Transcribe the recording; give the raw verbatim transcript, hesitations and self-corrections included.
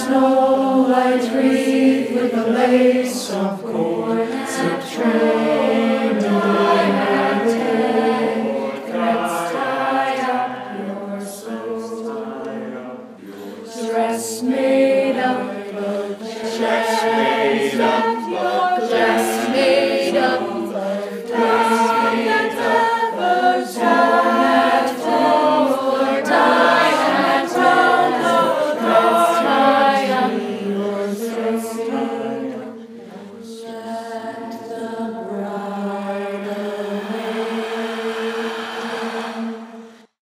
snow white wreath with a lace of cords of train, and I have ten threads tie up your soul. Dress me